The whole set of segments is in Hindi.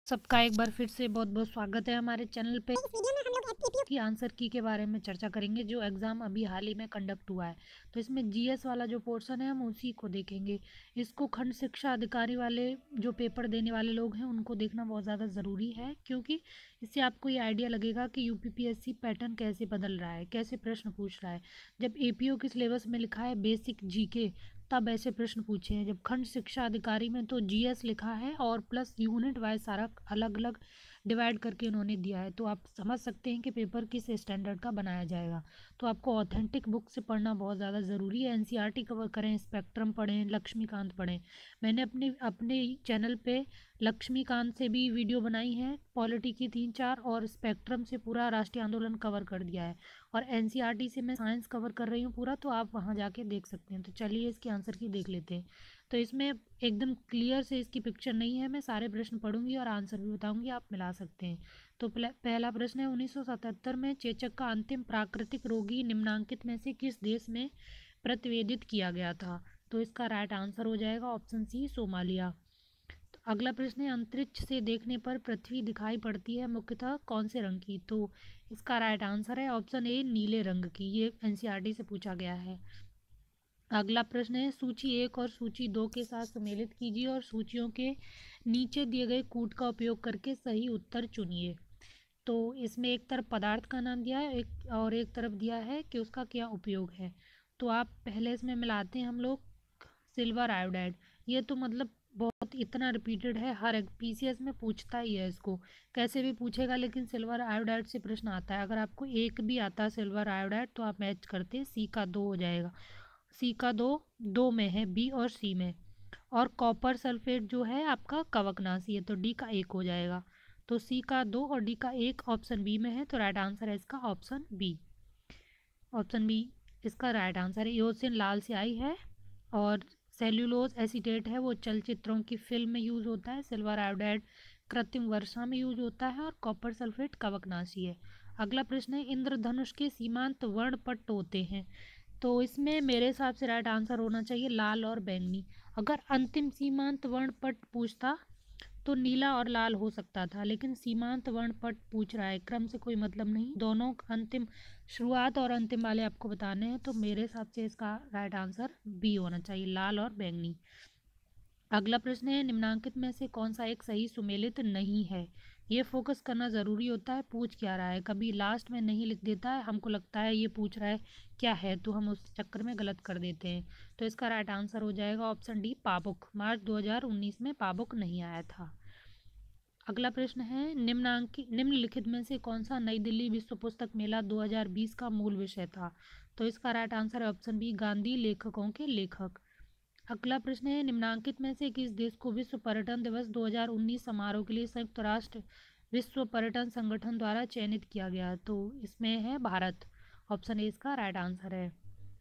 सबका एक बार फिर से बहुत बहुत स्वागत है हमारे चैनल पे। इस वीडियो में हम लोग एपीपीओ की आंसर की के बारे में चर्चा करेंगे, जो एग्ज़ाम अभी हाल ही में कंडक्ट हुआ है। तो इसमें जीएस वाला जो पोर्शन है हम उसी को देखेंगे। इसको खंड शिक्षा अधिकारी वाले जो पेपर देने वाले लोग हैं उनको देखना बहुत ज़्यादा ज़रूरी है, क्योंकि इससे आपको ये आइडिया लगेगा कि यूपीपीएससी पैटर्न कैसे बदल रहा है, कैसे प्रश्न पूछ रहा है। जब एपीओ के सिलेबस में लिखा है बेसिक जीके, तब ऐसे प्रश्न पूछे हैं। जब खंड शिक्षा अधिकारी में तो जीएस लिखा है और प्लस यूनिट वाइज सारा अलग अलग डिवाइड करके उन्होंने दिया है, तो आप समझ सकते हैं कि पेपर किस स्टैंडर्ड का बनाया जाएगा। तो आपको ऑथेंटिक बुक से पढ़ना बहुत ज़्यादा ज़रूरी है। एनसीईआरटी कवर करें, स्पेक्ट्रम पढ़ें, लक्ष्मीकांत पढ़ें। मैंने अपने अपने चैनल पे लक्ष्मीकांत से भी वीडियो बनाई है, पॉलिटी की 3-4, और स्पेक्ट्रम से पूरा राष्ट्रीय आंदोलन कवर कर दिया है, और एनसीईआरटी से मैं साइंस कवर कर रही हूँ पूरा, तो आप वहाँ जाके देख सकते हैं। तो चलिए इसके आंसर की देख लेते हैं। तो इसमें एकदम क्लियर से इसकी पिक्चर नहीं है, मैं सारे प्रश्न पढ़ूंगी और आंसर भी बताऊंगी, आप मिला सकते हैं। तो पहला प्रश्न है, 1977 में चेचक का अंतिम प्राकृतिक रोगी निम्नांकित में से किस देश में प्रतिवेदित किया गया था? तो इसका राइट आंसर हो जाएगा ऑप्शन सी, सोमालिया। तो अगला प्रश्न है, अंतरिक्ष से देखने पर पृथ्वी दिखाई पड़ती है मुख्यतः कौन से रंग की? तो इसका राइट आंसर है ऑप्शन ए, नीले रंग की। ये एनसीईआरटी से पूछा गया है। अगला प्रश्न है, सूची 1 और सूची 2 के साथ सम्मिलित कीजिए और सूचियों के नीचे दिए गए कूट का उपयोग करके सही उत्तर चुनिए। तो इसमें एक तरफ पदार्थ का नाम दिया है, एक तरफ दिया है कि उसका क्या उपयोग है। तो आप पहले इसमें मिलाते हैं हम लोग सिल्वर आयोडाइड। ये तो मतलब बहुत इतना रिपीटेड है, हर एक पीसीएस में पूछता ही है इसको, कैसे भी पूछेगा, लेकिन सिल्वर आयोडाइड से प्रश्न आता है। अगर आपको एक भी आता है सिल्वर आयोडाइड तो आप मैच करते, सी का 2 हो जाएगा। सी का दो में है, बी और सी में। और कॉपर सल्फेट जो है आपका कवकनाशी है, तो डी का 1 हो जाएगा। तो सी का 2 और डी का 1 ऑप्शन बी में है, तो राइट आंसर है इसका ऑप्शन बी। ऑप्शन बी इसका राइट आंसर है। एओसिन लाल स्याही है, और सेल्यूलोज एसीटेट है वो चलचित्रों की फिल्म में यूज़ होता है। सिल्वर आयोडाइड कृत्रिम वर्षा में यूज होता है, और कॉपर सल्फेट कवकनाशी है। अगला प्रश्न है, इंद्रधनुष के सीमांत वर्णपट होते हैं? तो इसमें मेरे हिसाब से राइट आंसर होना चाहिए लाल और बैंगनी। अगर अंतिम सीमांत वर्णपट पूछता तो नीला और लाल हो सकता था, लेकिन सीमांत वर्णपट पूछ रहा है, क्रम से कोई मतलब नहीं, दोनों अंतिम शुरुआत और अंतिम वाले आपको बताने हैं, तो मेरे हिसाब से इसका राइट आंसर बी होना चाहिए, लाल और बैंगनी। अगला प्रश्न है, निम्नांकित में से कौन सा एक सही सुमेलित नहीं है? ये फोकस करना ज़रूरी होता है, पूछ क्या रहा है। कभी लास्ट में नहीं लिख देता है, हमको लगता है ये पूछ रहा है क्या है, तो हम उस चक्कर में गलत कर देते हैं। तो इसका राइट आंसर हो जाएगा ऑप्शन डी, पाबुक। मार्च 2019 में पाबुक नहीं आया था। अगला प्रश्न है, निम्नलिखित में से कौन सा नई दिल्ली विश्व पुस्तक मेला 2020 का मूल विषय था? तो इसका राइट आंसर है ऑप्शन बी, गांधी लेखकों के लेखक। अगला प्रश्न है, निम्नांकित में से किस देश को विश्व पर्यटन दिवस 2019 समारोह के लिए संयुक्त राष्ट्र विश्व पर्यटन संगठन द्वारा चयनित किया गया? तो इसमें है भारत। ऑप्शन ए इसका राइट आंसर है।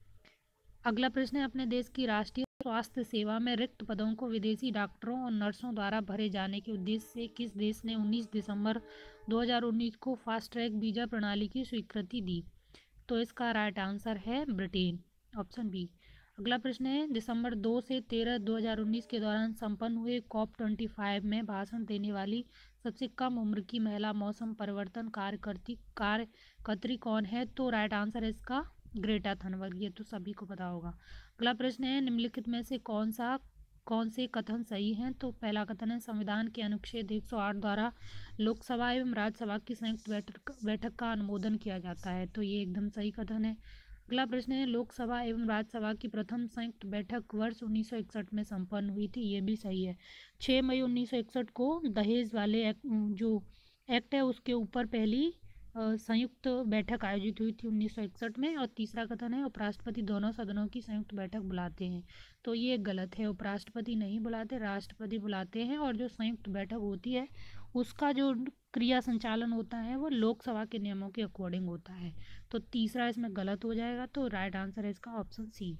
अगला प्रश्न है, अपने देश की राष्ट्रीय स्वास्थ्य सेवा में रिक्त पदों को विदेशी डॉक्टरों और नर्सों द्वारा भरे जाने के उद्देश्य से किस देश ने 19 दिसंबर 2019 को फास्ट ट्रैक वीजा प्रणाली की स्वीकृति दी? तो इसका राइट आंसर है ब्रिटेन, ऑप्शन बी। अगला प्रश्न है, दिसंबर 2 से 13 2019 के दौरान संपन्न हुए COP25 में भाषण देने वाली सबसे कम उम्र की महिला मौसम परिवर्तन कार्यकर्त्री कौन है? तो राइट आंसर है इसका ग्रेटा थनबर्ग। ये तो सभी को पता होगा। अगला प्रश्न है, निम्नलिखित में से कौन से कथन सही हैं? तो पहला कथन है, संविधान के अनुच्छेद 108 द्वारा लोकसभा एवं राज्यसभा की संयुक्त बैठक का अनुमोदन किया जाता है, तो ये एकदम सही कथन है। अगला प्रश्न है, लोकसभा एवं राज्यसभा की प्रथम संयुक्त बैठक वर्ष 1961 में संपन्न हुई थी, ये भी सही है। 6 मई 1961 को दहेज वाले जो एक्ट है उसके ऊपर पहली संयुक्त बैठक आयोजित हुई थी 1961 में। और तीसरा कथन है, उपराष्ट्रपति दोनों सदनों की संयुक्त बैठक बुलाते हैं, तो ये गलत है। उपराष्ट्रपति नहीं बुलाते, राष्ट्रपति बुलाते हैं, और जो संयुक्त बैठक होती है उसका जो क्रिया संचालन होता है वो लोकसभा के नियमों के अकॉर्डिंग होता है। तो तीसरा इसमें गलत हो जाएगा, तो राइट आंसर है इसका ऑप्शन सी।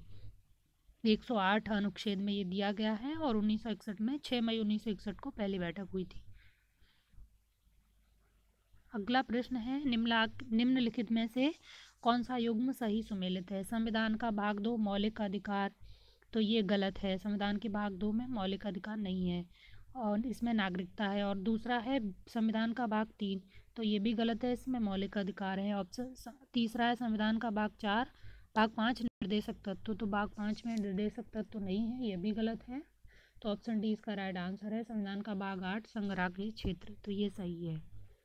108 अनुच्छेद में ये दिया गया है, और 1961 में 6 मई 1961 को पहली बैठक हुई थी। अगला प्रश्न है, निम्नलिखित में से कौन सा युग्म सही सुमेलित है? संविधान का भाग 2 मौलिक अधिकार, तो ये गलत है, संविधान के भाग 2 में मौलिक अधिकार नहीं है। और इसमें नागरिकता है। और दूसरा है संविधान का भाग 3, तो ये भी गलत है, इसमें मौलिक अधिकार है। ऑप्शन तीसरा है संविधान का भाग 5 निर्देशक तत्व, तो भाग 5 में निर्देशक तत्व नहीं है, ये भी गलत है। तो ऑप्शन डी इसका राइट आंसर है संविधान का भाग 8 संग्रहालय क्षेत्र, तो ये सही है।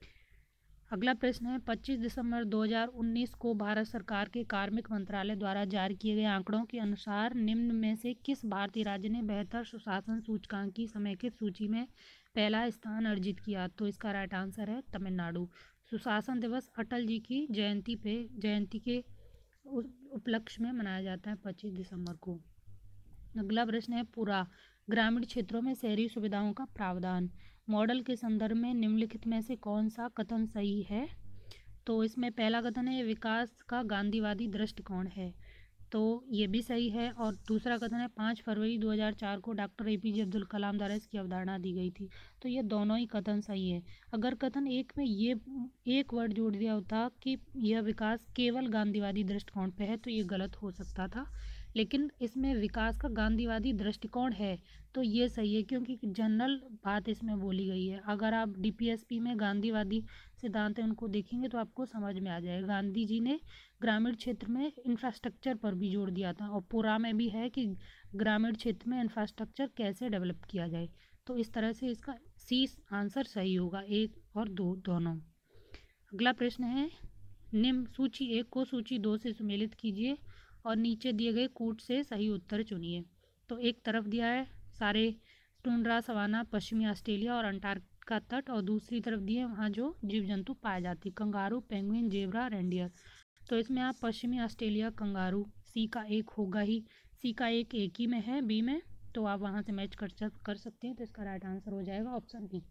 अगला प्रश्न है 25 दिसंबर 2019 को भारत सरकार के कार्मिक मंत्रालय द्वारा जारी किए गए आंकड़ों के अनुसार निम्न में से किस भारतीय राज्य ने बेहतर सुशासन सूचकांक की समेकित सूची में पहला स्थान अर्जित किया? तो इसका राइट आंसर है तमिलनाडु। सुशासन दिवस अटल जी की जयंती के उपलक्ष्य में मनाया जाता है 25 दिसंबर को। अगला प्रश्न है पूरा ग्रामीण क्षेत्रों में शहरी सुविधाओं का प्रावधान मॉडल के संदर्भ में निम्नलिखित में से कौन सा कथन सही है? तो इसमें पहला कथन है विकास का गांधीवादी दृष्टिकोण है, तो ये भी सही है। और दूसरा कथन है 5 फरवरी 2004 को डॉक्टर APJ अब्दुल कलाम द्वारा इसकी अवधारणा दी गई थी, तो ये दोनों ही कथन सही है। अगर कथन एक में ये एक वर्ड जोड़ दिया होता कि यह विकास केवल गांधीवादी दृष्टिकोण पे है, तो ये गलत हो सकता था, लेकिन इसमें विकास का गांधीवादी दृष्टिकोण है, तो ये सही है, क्योंकि जनरल बात इसमें बोली गई है। अगर आप DPSP में गांधीवादी सिद्धांत है उनको देखेंगे तो आपको समझ में आ जाएगा। गांधी जी ने ग्रामीण क्षेत्र में इंफ्रास्ट्रक्चर पर भी जोर दिया था, और पूरा में भी है कि ग्रामीण क्षेत्र में इंफ्रास्ट्रक्चर कैसे डेवलप किया जाए, तो इस तरह से इसका सी आंसर सही होगा, 1 और 2 दोनों। अगला प्रश्न है निम्न सूची 1 को सूची 2 से सुमेलित कीजिए और नीचे दिए गए कूट से सही उत्तर चुनिए। तो एक तरफ दिया है सारे टुंड्रा सवाना पश्चिमी ऑस्ट्रेलिया और अंटार्कटिका तट, और दूसरी तरफ दिए वहाँ जो जीव जंतु पाए जाते हैं कंगारू, पेंगुइन, जेब्रा, रेंडियर। तो इसमें आप पश्चिमी ऑस्ट्रेलिया कंगारू, सी का 1 होगा ही, सी का एक ही में है बी में, तो आप वहाँ से मैच कर सकते हैं, तो इसका राइट आंसर हो जाएगा ऑप्शन बी।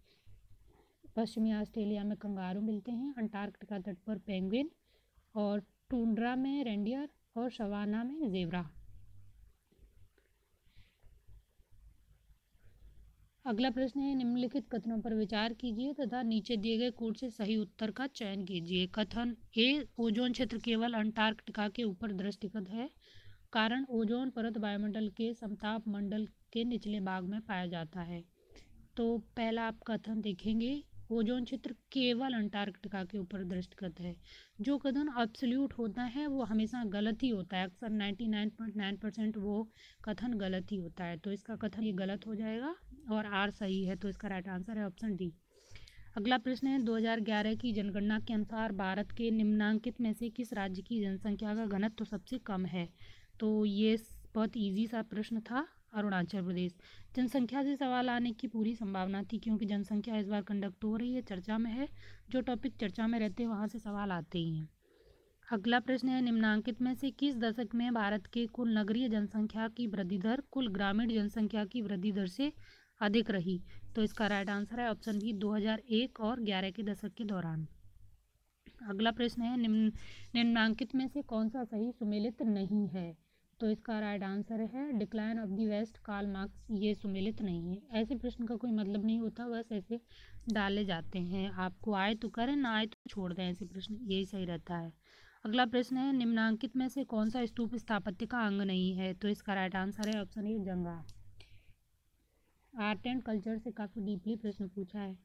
पश्चिमी ऑस्ट्रेलिया में कंगारू मिलते हैं, अंटार्कटिका तट पर पेंगुइन, और टुंड्रा में रेंडियर और सवाना में जेब्रा। अगला प्रश्न है निम्नलिखित कथनों पर विचार कीजिए तथा नीचे दिए गए कूट से सही उत्तर का चयन कीजिए। कथन ए ओजोन क्षेत्र केवल अंटार्कटिका के ऊपर दृष्टिगत है, कारण ओजोन परत वायुमंडल के समताप मंडल के निचले भाग में पाया जाता है। तो पहला आप कथन देखेंगे ओजोन क्षेत्र केवल अंटार्कटिका के ऊपर दृष्टिगत है। जो कथन अब्सोल्यूट होता है वो हमेशा गलत ही होता है, अक्सर 99.9% वो कथन गलत ही होता है, तो इसका कथन ये गलत हो जाएगा और आर सही है, तो इसका राइट आंसर है ऑप्शन डी। अगला प्रश्न है 2011 की जनगणना के अनुसार भारत के निम्नांकित में से किस राज्य की जनसंख्या का घनत्व तो सबसे कम है? तो ये बहुत ईजी सा प्रश्न था, अरुणाचल प्रदेश। जनसंख्या से सवाल आने की पूरी संभावना थी, क्योंकि जनसंख्या इस बार कंडक्ट हो रही है, चर्चा में है, जो टॉपिक चर्चा में रहते हैं वहाँ से सवाल आते ही हैं। अगला प्रश्न है निम्नांकित में से किस दशक में भारत के कुल नगरीय जनसंख्या की वृद्धि दर कुल ग्रामीण जनसंख्या की वृद्धि दर से अधिक रही? तो इसका राइट आंसर है ऑप्शन बी 2001 और 11 के दशक के दौरान। अगला प्रश्न है निम्नांकित में से कौन सा सही सुमेलित नहीं है? तो इसका राइट आंसर है decline of the west Karl Marx, ये सुमेलित नहीं है। ऐसे प्रश्न का कोई मतलब नहीं होता, बस ऐसे डाले जाते हैं, आपको आए तो करें ना आए तो छोड़ दें, ऐसे प्रश्न यही सही रहता है। अगला प्रश्न है निम्नांकित में से कौन सा स्तूप स्थापत्य का अंग नहीं है? तो इसका राइट आंसर है ऑप्शन ए जंगा। आर्ट एंड कल्चर से काफ़ी डीपली प्रश्न पूछा है।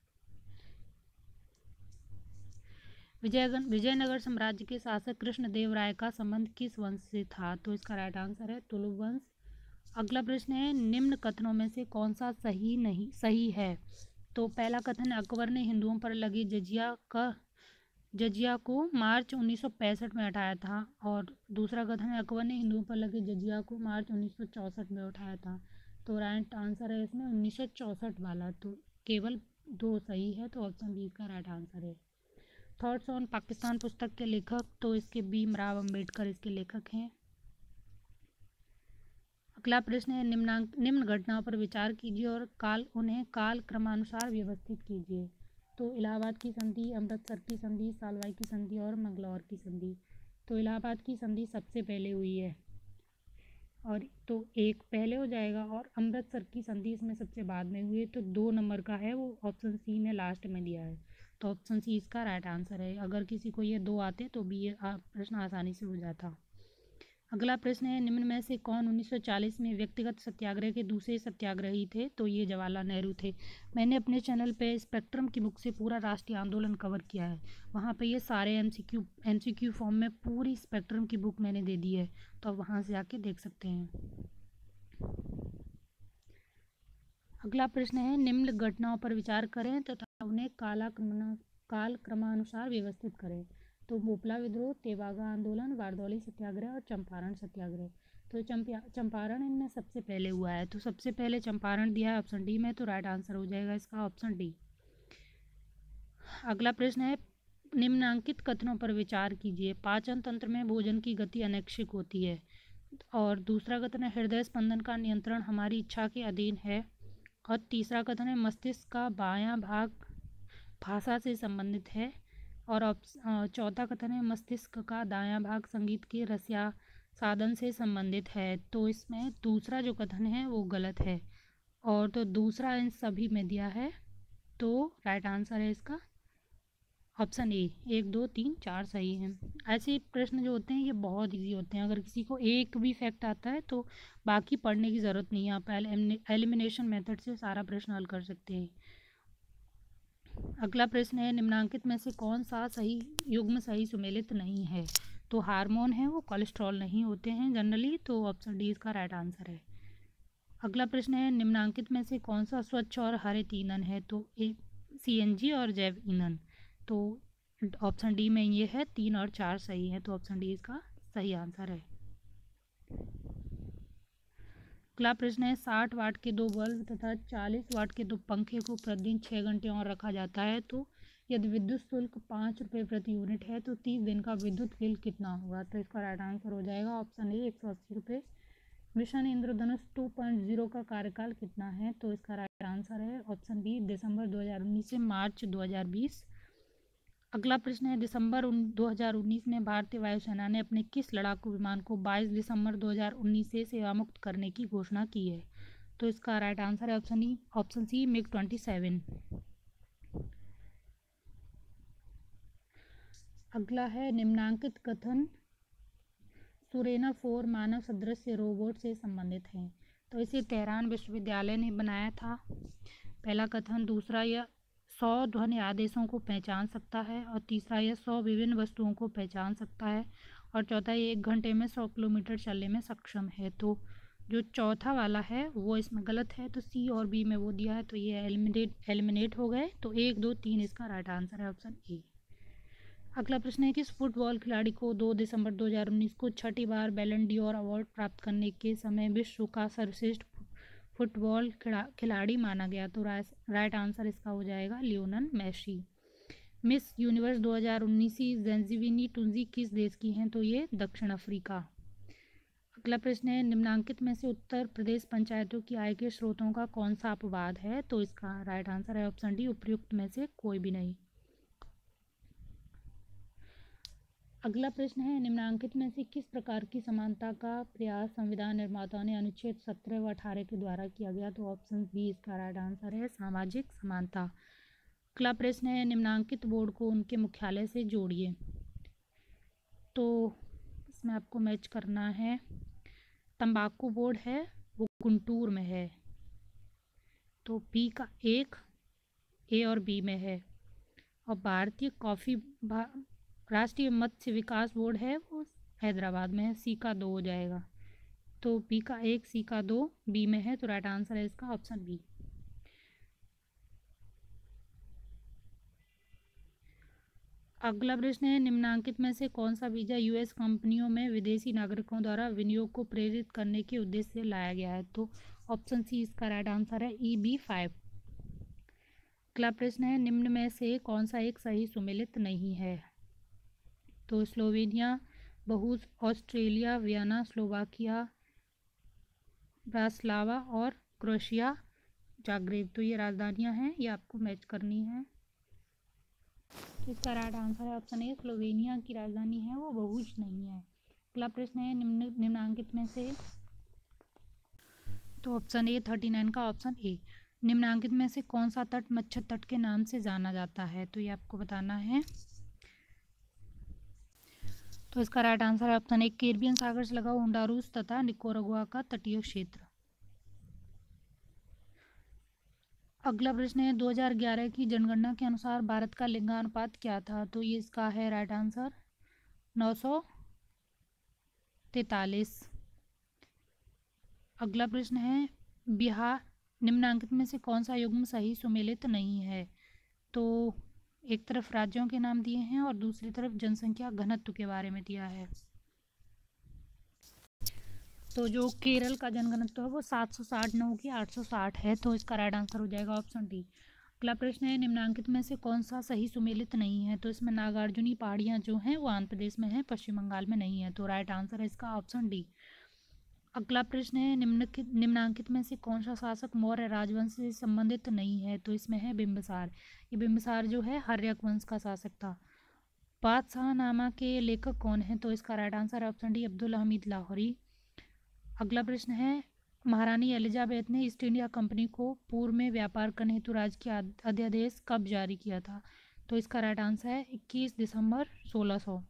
विजयनगर साम्राज्य के शासक कृष्णदेव राय का संबंध किस वंश से था? तो इसका राइट आंसर है तुलु वंश। अगला प्रश्न है निम्न कथनों में से कौन सा सही है? तो पहला कथन अकबर ने हिंदुओं पर लगे जजिया को मार्च 1965 में हटाया था, और दूसरा कथन है अकबर ने हिंदुओं पर लगे जजिया को मार्च 1964 में उठाया था। तो राइट आंसर है इसमें 1964 वाला, तो केवल 2 सही है, तो ऑप्शन बी का राइट आंसर है। थॉट्स ऑन पाकिस्तान पुस्तक के लेखक, तो इसके भीमराव अंबेडकर इसके लेखक हैं। अगला प्रश्न है निम्न घटनाओं पर विचार कीजिए और उन्हें काल क्रमानुसार व्यवस्थित कीजिए। तो इलाहाबाद की संधि, अमृतसर की संधि, सालवाई की संधि और मंगलौर की संधि। तो इलाहाबाद की संधि सबसे पहले हुई है, और तो 1 पहले हो जाएगा, और अमृतसर की संधि इसमें सबसे बाद में हुई है, तो 2 नंबर का है वो ऑप्शन सी में लास्ट में दिया है, तो ऑप्शन सी इसका राइट आंसर है। अगर किसी को ये 2 आते तो भी ये प्रश्न आसानी से हो जाता। अगला प्रश्न है, निम्न में से कौन 1940 में व्यक्तिगत सत्याग्रह के दूसरे सत्याग्रही थे? तो ये जवाहरलाल नेहरू थे। मैंने अपने चैनल पे स्पेक्ट्रम की बुक से पूरा राष्ट्रीय आंदोलन कवर किया है। वहाँ पे ये सारे एमसीक्यू फॉर्म में पूरी स्पेक्ट्रम की बुक मैंने दे दी है, तो आप वहाँ से जाके देख सकते हैं। अगला प्रश्न है, निम्न घटनाओं पर विचार करें तथा उन्हें काल क्रमानुसार व्यवस्थित करें। तो भोपला विद्रोह, तेभागा आंदोलन, बारदौली सत्याग्रह और चंपारण सत्याग्रह। तो चंपारण इनमें सबसे पहले हुआ है, तो सबसे पहले चंपारण दिया है ऑप्शन डी में, तो राइट आंसर हो जाएगा इसका ऑप्शन डी। अगला प्रश्न है, निम्नांकित कथनों पर विचार कीजिए। पाचन तंत्र में भोजन की गति अनैच्छिक होती है। और दूसरा कथन है, हृदय स्पंदन का नियंत्रण हमारी इच्छा के अधीन है। और तीसरा कथन है, मस्तिष्क का बायां भाग भाषा से संबंधित है। और चौथा कथन है, मस्तिष्क का दायां भाग संगीत के रस या साधन से संबंधित है। तो इसमें दूसरा जो कथन है वो गलत है, और तो दूसरा इन सभी में दिया है, तो राइट आंसर है इसका ऑप्शन ए। 1 2 3 4 सही है। ऐसे प्रश्न जो होते हैं ये बहुत इजी होते हैं, अगर किसी को एक भी फैक्ट आता है तो बाकी पढ़ने की ज़रूरत नहीं है, आप एलिमिनेशन मेथड से सारा प्रश्न हल कर सकते हैं। अगला प्रश्न है, निम्नांकित में से कौन सा सही युग्म सही सुमेलित नहीं है? तो हार्मोन है वो कोलेस्ट्रॉल नहीं होते हैं जनरली, तो ऑप्शन डी इसका राइट आंसर है। अगला प्रश्न है, निम्नांकित में से कौन सा स्वच्छ और हरित ईंधन है? तो सीएनजी और जैव ईंधन। तो ऑप्शन डी में ये है, 3 और 4 सही है, तो ऑप्शन डी इसका सही आंसर है। अगला प्रश्न है, 60 वाट के 2 बल्ब तथा 40 वाट के 2 पंखे को प्रतिदिन 6 घंटे और रखा जाता है, तो यदि विद्युत शुल्क 5 रुपये प्रति यूनिट है तो 30 दिन का विद्युत बिल कितना होगा? तो इसका राइट आंसर हो जाएगा ऑप्शन ए, 180 रुपये। मिशन इंद्रधनुष 2.0 का कार्यकाल कितना है? तो इसका राइट आंसर है ऑप्शन बी, दिसंबर 2019 से मार्च 2020। अगला प्रश्न है, दिसंबर 2019 में भारतीय वायुसेना ने अपने किस लड़ाकू विमान को 22 दिसंबर 2019 से सेवामुक्त करने की घोषणा की है? तो इसका राइट आंसर है ऑप्शन सी, मिग 27। अगला है, निम्नांकित कथन सुरेना 4 मानव सदृश रोबोट से संबंधित हैं। तो इसे तेहरान विश्वविद्यालय ने बनाया था, पहला कथन। दूसरा, यह 100 ध्वनि आदेशों को पहचान सकता है। और तीसरा, यह 100 विभिन्न वस्तुओं को पहचान सकता है। और चौथा, ये 1 घंटे में 100 किलोमीटर चलने में सक्षम है। तो जो चौथा वाला है वो इसमें गलत है, तो सी और बी में वो दिया है, तो ये एलिमिनेट हो गए। तो 1 2 3 इसका राइट आंसर है ऑप्शन ए। अगला प्रश्न है, किस फुटबॉल खिलाड़ी को 2 दिसंबर 2019 को छठी बार बैलन डी'ओर अवार्ड प्राप्त करने के समय विश्व का सर्वश्रेष्ठ फुटबॉल खिलाड़ी माना गया? तो राइट आंसर इसका हो जाएगा Lionel Messi. Miss Universe 2019 Zozibini Tunzi किस देश की हैं? तो ये दक्षिण अफ्रीका। अगला प्रश्न है, निम्नांकित में से उत्तर प्रदेश पंचायतों की आय के स्रोतों का कौन सा अपवाद है? तो इसका राइट आंसर है ऑप्शन डी, उपयुक्त में से कोई भी नहीं। अगला प्रश्न है, निम्नांकित में से किस प्रकार की समानता का प्रयास संविधान निर्माताओं ने अनुच्छेद 17 व 18 के द्वारा किया गया? तो ऑप्शन बी इसका राइट आंसर है, सामाजिक समानता। अगला प्रश्न है, निम्नांकित बोर्ड को उनके मुख्यालय से जोड़िए। तो इसमें आपको मैच करना है, तंबाकू बोर्ड है वो गुंटूर में है, तो बी का 1 ए और बी में है। और भारतीय कॉफ़ी राष्ट्रीय मत्स्य विकास बोर्ड है वो हैदराबाद में है, सी का 2 हो जाएगा। तो बी का 1 सी का 2 बी में है, तो राइट आंसर है इसका ऑप्शन बी। अगला प्रश्न है, निम्नांकित में से कौन सा वीज़ा यूएस कंपनियों में विदेशी नागरिकों द्वारा विनियोग को प्रेरित करने के उद्देश्य से लाया गया है? तो ऑप्शन सी इसका राइट आंसर है, EB-5। अगला प्रश्न है, निम्न में से कौन सा एक सही सुमेलित नहीं है? तो स्लोवेनिया, बहुस, ऑस्ट्रेलिया, वियना, स्लोवाकिया, ब्रास्लावा और क्रोएशिया जाग्रेब। तो ये राजधानियां हैं, ये आपको मैच करनी है। तो इसका राइट आंसर है ऑप्शन ए, स्लोवेनिया की राजधानी है वो बहुज नहीं है। अगला प्रश्न है, निम्नांकित में से, तो ऑप्शन ए 39 का ऑप्शन ए। निम्नांकित में से कौन सा तट मच्छर तट के नाम से जाना जाता है? तो ये आपको बताना है। तो तो इसका राइट आंसर है ऑप्शन ए, कैरिबियन सागर से लगा होंडुरास तथा निकारागुआ का तटीय क्षेत्र। अगला प्रश्न है 2011 की जनगणना के अनुसार भारत का लिंगानुपात क्या था? तो ये इसका है राइट आंसर 943। अगला प्रश्न है बिहार निम्नांकित में से कौन सा युग्म सही सुमेलित नहीं है? तो एक तरफ राज्यों के नाम दिए हैं और दूसरी तरफ जनसंख्या घनत्व के बारे में दिया है। तो जो केरल का जनघनत्व है वो 760 न कि 860 है, तो इसका राइट आंसर हो जाएगा ऑप्शन डी। अगला प्रश्न है निम्नांकित में से कौन सा सही सुमेलित नहीं है? तो इसमें नागार्जुनी पहाड़ियाँ जो हैं वो आंध्र प्रदेश में हैं, पश्चिम बंगाल में नहीं है, तो राइट आंसर है इसका ऑप्शन डी। अगला प्रश्न है निम्नांकित में से कौन सा शासक मौर्य राजवंश से संबंधित नहीं है? तो इसमें है बिंबिसार। ये बिंबिसार जो है हर्यक वंश का शासक था। बादशाहनामा के लेखक कौन है? तो इसका राइट आंसर है ऑप्शन डी, अब्दुल हमीद लाहौरी। अगला प्रश्न है महारानी एलिजाबेथ ने ईस्ट इंडिया कंपनी को पूर्व में व्यापार करने हेतु राजकीय अध्यादेश कब जारी किया था? तो इसका राइट आंसर है 21 दिसंबर 1600।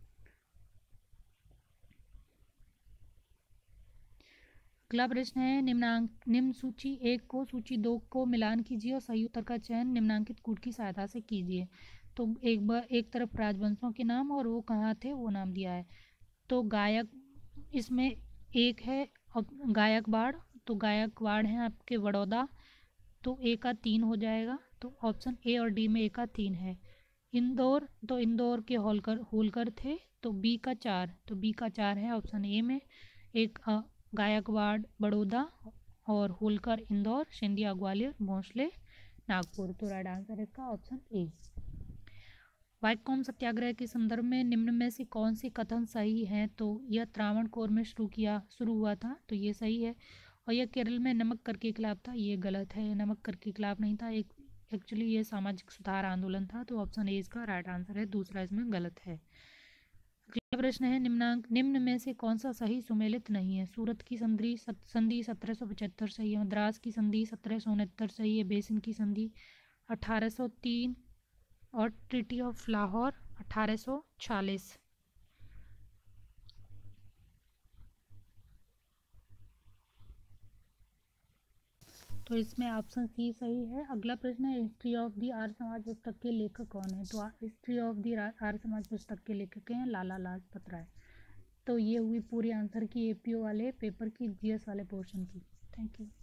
अगला प्रश्न है निम्न सूची 1 को सूची 2 को मिलान कीजिए और सही उत्तर का चयन निम्नांकित कूट की सहायता से कीजिए। तो एक तरफ राजवंशों के नाम और वो कहाँ थे वो नाम दिया है। तो गायक इसमें एक है गायकवाड़, तो गायकवाड़ हैं आपके बड़ौदा, तो ए का 3 हो जाएगा, तो ऑप्शन ए और डी में ए का 3 है। इंदौर, तो इंदौर के होलकर थे, तो बी का 4, तो बी का 4 है ऑप्शन ए में। एक गायकवाड़ बड़ौदा और होलकर इंदौर, सिंधिया ग्वालियर, भोंसले नागपुर, तो राइट आंसर इसका ऑप्शन ए। वाइकोम सत्याग्रह के संदर्भ में निम्न में से कौन से कथन सही हैं? तो यह त्रावणकोर में शुरू हुआ था, तो ये सही है। और यह केरल में नमक कर के खिलाफ था, ये गलत है, नमक कर के खिलाफ नहीं था, एक एक्चुअली ये सामाजिक सुधार आंदोलन था, तो ऑप्शन ए इसका राइट आंसर है, दूसरा इसमें गलत है। अगला प्रश्न है निम्न में से कौन सा सही सुमेलित नहीं है? सूरत की संधि 1775 सही है, मद्रास की संधि 1769 सही है, बेसिन की संधि 1803 और ट्रीटी ऑफ लाहौर 1846। तो इसमें ऑप्शन सी सही है। अगला प्रश्न है history of the Arya Samaj पुस्तक के लेखक कौन है? तो history of the Arya Samaj पुस्तक के लेखक हैं लाला लाजपत राय। तो ये हुई पूरी आंसर की एपीओ वाले पेपर की जीएस वाले पोर्शन की। Thank you.